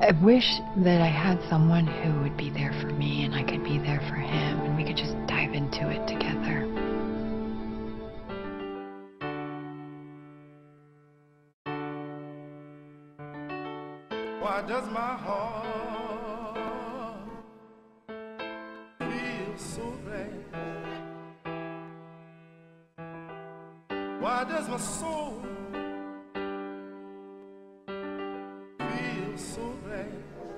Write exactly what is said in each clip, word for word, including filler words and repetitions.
I wish that I had someone who would be there for me and I could be there for him and we could just dive into it together. Why does my heart feel so glad? Why does my soul feel so glad?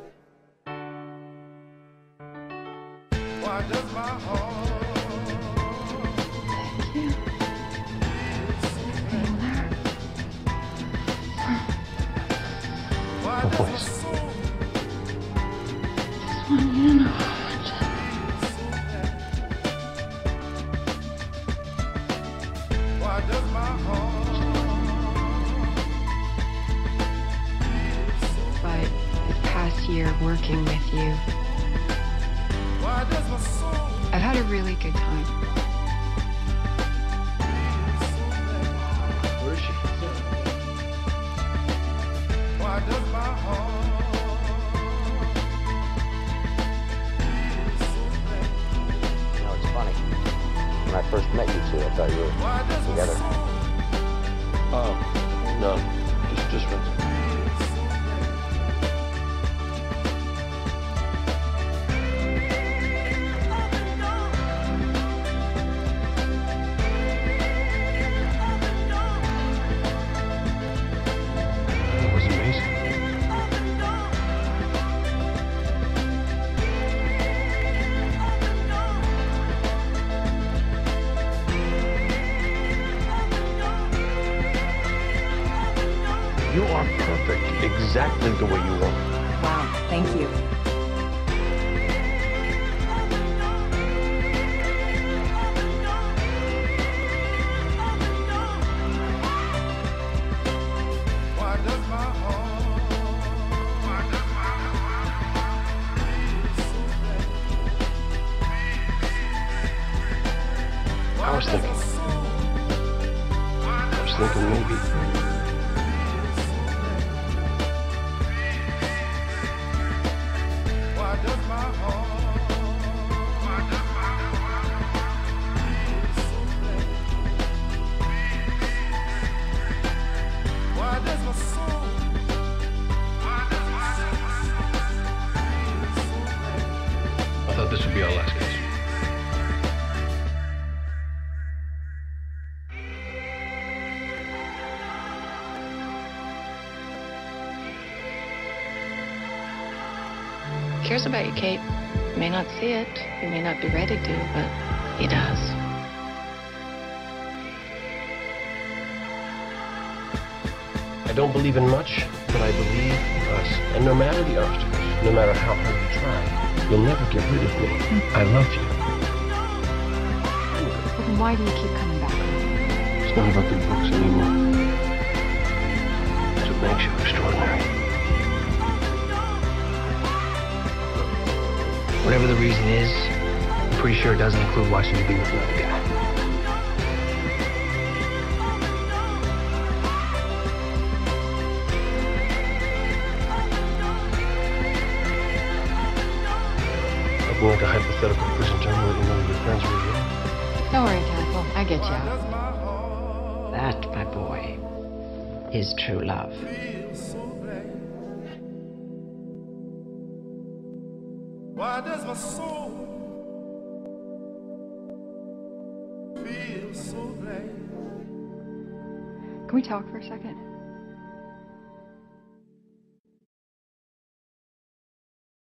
Why does my heart Thank you. Why does my soul Just want you to know. Why does my heart But this past year working with you, Why does my soul I've had a really good time. Where is she? Why does my heart You know, it's funny. When I first met you two, I thought you were together. Oh, no. Just, just friends. It was amazing. You are perfect, exactly the way you are. Wow, thank you. Why does my heart Why does my heart I was thinking, I was thinking maybe, Why does my heart Why does my heart Why does my soul Why does my I thought this would be our last kiss. He cares about you, Kate. You may not see it, you may not be ready to, but he does. I don't believe in much, but I believe in us. And no matter the obstacles, no matter how hard you try, you'll never get rid of me. I love you. Well, then why do you keep coming back? It's not about the books anymore. It's what makes you extraordinary. Whatever the reason is, I'm pretty sure it doesn't include watching you be with another guy. Looking like a hypothetical prison term letting none of your friends were here. Don't worry, Castle. I get you out. does my heart That, my boy, is true love. feel so glad? Why does my soul feel so glad? Can we talk for a second?